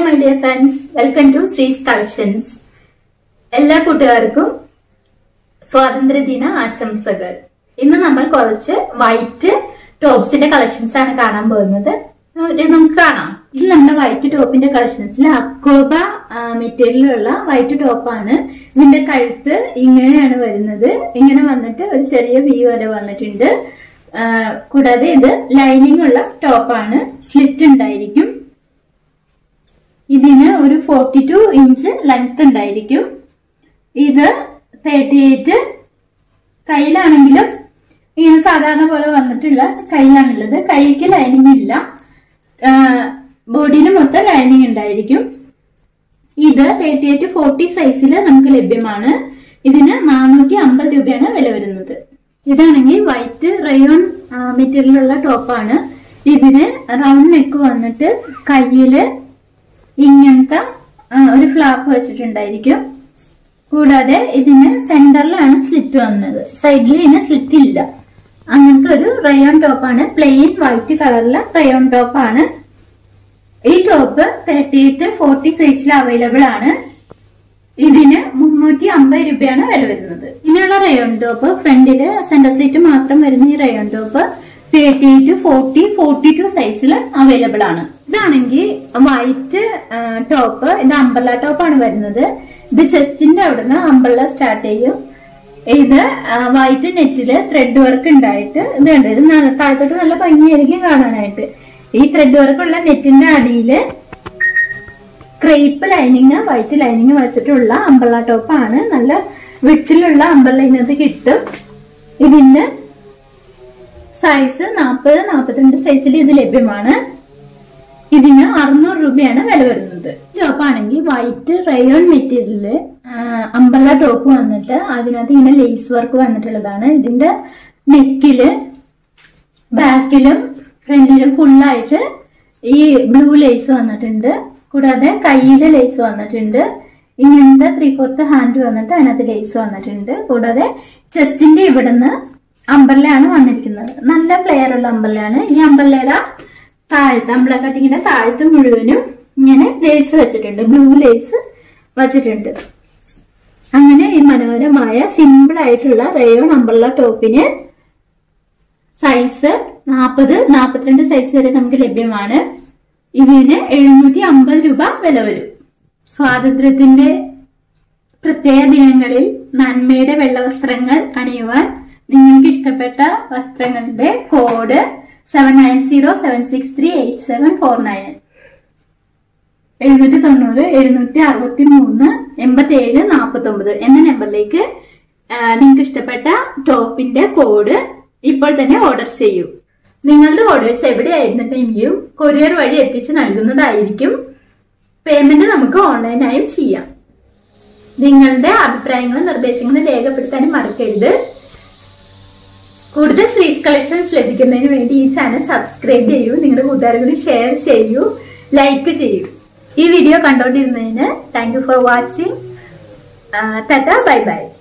my dear friends, welcome to Srees Collections. എല്ലാ കൂട്ടുകാർക്കും സ്വാതന്ത്ര്യദിന ആശംസകൾ. ഇന്ന് നമ്മൾ കുറച്ച് വൈറ്റ് ടോപ്സിന്റെ കളക്ഷൻസ് ആണ് കാണാൻ പോകുന്നത്. നമുക്ക് കാണാം. ഇത് നമ്മുടെ വൈറ്റ് ടോപ്പിന്റെ കളക്ഷൻസിൽ അക്കോബ മെറ്റീരിയലുള്ള വൈറ്റ് ടോപ്പാണ്. ഇതിന്റെ കഴുത്ത് ഇങ്ങനെയാണ് വരുന്നത്. ഇങ്ങനെ വന്നിട്ട് ഒരു ചെറിയ വി വരെ വന്നിട്ടുണ്ട്. കൂടാതെ ഇത് ലൈനിങ് ഉള്ള ടോപ്പാണ്. സ്ലിറ്റ് ഉണ്ടായിരിക്കും. ഇതിന് ഒരു 42 ഇഞ്ച് ലെങ്ത് ഉണ്ടായിരിക്കും. ഇത് 38 കയ്യിലാണെങ്കിലും ഇങ്ങനെ സാധാരണ പോലെ വന്നിട്ടുള്ള കയ്യിലാണുള്ളത്. കൈക്ക് ലൈനിങ് ഇല്ല. ബോഡിയിൽ മൊത്തം ലൈനിങ് ഉണ്ടായിരിക്കും. ഇത് 38-40 സൈസിൽ നമുക്ക് ലഭ്യമാണ്. ഇതിന് 450 രൂപയാണ് വില വരുന്നത്. ഇതാണെങ്കിൽ വൈറ്റ് റയോൺ മെറ്റീരിയലുള്ള ടോപ്പാണ്. ഇതിന് റൗണ്ട് നെക്ക് വന്നിട്ട് കയ്യില് ഇങ്ങനത്തെ ഒരു ഫ്ലാപ്പ് വെച്ചിട്ടുണ്ടായിരിക്കും. കൂടാതെ ഇതിന് സെന്ററിലാണ് സ്ലിറ്റ് വന്നത്. സൈഡിൽ ഇതിന് സ്ലിറ്റ് ഇല്ല. അങ്ങനത്തെ ഒരു റയോൺ ടോപ്പാണ്. പ്ലെയിൻ വൈറ്റ് കളറിലെ റയോൺ ടോപ്പാണ്. ഈ ടോപ്പ് 38-40 സൈസിൽ അവൈലബിൾ ആണ്. ഇതിന് 350 രൂപയാണ് വില വരുന്നത്. ഇനിയുള്ള റയോൺ ടോപ്പ് ഫ്രണ്ടില് സെന്റർ സീറ്റ് മാത്രം വരുന്ന ഈ റയോൺ ടോപ്പ് 38-40-42 സൈസിൽ അവൈലബിൾ ആണ്. ഇതാണെങ്കിൽ വൈറ്റ് ടോപ്പ്. ഇത് അംബ്രല ടോപ്പാണ് വരുന്നത്. ഇത് ചെസ്റ്റിന്റെ അവിടുന്ന് അംബ്രല സ്റ്റാർട്ട് ചെയ്യും. ഇത് വൈറ്റ് നെറ്റില് ത്രെഡ് വർക്ക് ഉണ്ടായിട്ട് ഇത് ഉണ്ട്. ഇത് താഴത്തോട്ട് നല്ല ഭംഗിയായിരിക്കും കാണാനായിട്ട്. ഈ ത്രെഡ് വർക്കുള്ള നെറ്റിന്റെ അടിയില് ക്രേപ്പ് ലൈനിങ്, വൈറ്റ് ലൈനിങ് വെച്ചിട്ടുള്ള അംബ്രല ടോപ്പാണ്. നല്ല വിട്ടിലുള്ള അംബ്രല ഇതിനകത്ത് കിട്ടും. ഇതിന്റെ സൈസ് 40-42 സൈസിൽ ഇത് ലഭ്യമാണ്. ഇതിന് 600 രൂപയാണ് വില വരുന്നത്. ടോപ്പാണെങ്കിൽ white rayon material umbrella top വന്നിട്ട് അതിനകത്ത് ഇങ്ങനെ ലേസ് വർക്ക് വന്നിട്ടുള്ളതാണ്. ഇതിന്റെ നെക്കില് ബാക്കിലും ഫ്രണ്ടിലും ഫുള്ളായിട്ട് ഈ ബ്ലൂ ലേസ് വന്നിട്ടുണ്ട്. കൂടാതെ കയ്യില് ലേസ് വന്നിട്ടുണ്ട്. ഇങ്ങനത്തെ 3/4 ഹാൻഡ് വന്നിട്ട് അതിനകത്ത് ലേസ് വന്നിട്ടുണ്ട്. കൂടാതെ ചെസ്റ്റിന്റെ ഇവിടുന്ന് അംബ്രലയാണ് വന്നിരിക്കുന്നത്. നല്ല ഫ്ലെയർ ഉള്ള അംബ്രലയാണ്. ഈ അംബ്രലയുടെ താഴത്ത് അംബ്രല കട്ടിങ്ങിന്റെ താഴത്ത് മുഴുവനും ഇങ്ങനെ ലേസ് വെച്ചിട്ടുണ്ട്. ബ്ലൂ ലേസ് വെച്ചിട്ടുണ്ട്. അങ്ങനെ ഈ മനോഹരമായ സിമ്പിൾ ആയിട്ടുള്ള റയോൺ അംബ്രല ടോപ്പിന് സൈസ് 40-42 സൈസ് വരെ നമുക്ക് ലഭ്യമാണ്. ഇതിന് 750 രൂപ വില വരും. സ്വാതന്ത്ര്യത്തിന്റെ പ്രത്യേക ദിനങ്ങളിൽ നന്മയുടെ വെള്ളവസ്ത്രങ്ങൾ അണിയുവാൻ നിങ്ങൾക്ക് ഇഷ്ടപ്പെട്ട വസ്ത്രങ്ങളുടെ കോഡ് 7907638749 790-763-8749 എന്ന നമ്പറിലേക്ക് നിങ്ങൾക്ക് ഇഷ്ടപ്പെട്ട ടോപ്പിന്റെ കോഡ് ഇപ്പോൾ തന്നെ ഓർഡർ ചെയ്യൂ. നിങ്ങളുടെ ഓർഡേഴ്സ് എവിടെയായിരുന്നിട്ടെങ്കിലും കൊറിയർ വഴി എത്തിച്ച് നൽകുന്നതായിരിക്കും. പേയ്മെന്റ് നമുക്ക് ഓൺലൈനായും ചെയ്യാം. നിങ്ങളുടെ അഭിപ്രായങ്ങളും നിർദ്ദേശങ്ങളും രേഖപ്പെടുത്താനും മറക്കരുത്. കൂടുതൽ സ്വീസ് കളക്ഷൻസ് ലഭിക്കുന്നതിന് വേണ്ടി ഈ ചാനൽ സബ്സ്ക്രൈബ് ചെയ്യൂ. നിങ്ങളുടെ കൂട്ടുകാർക്കും ഷെയർ ചെയ്യൂ, ലൈക്ക് ചെയ്യൂ. ഈ വീഡിയോ കണ്ടോണ്ടിരുന്നതിന് thank you for watching. Tata, bye by.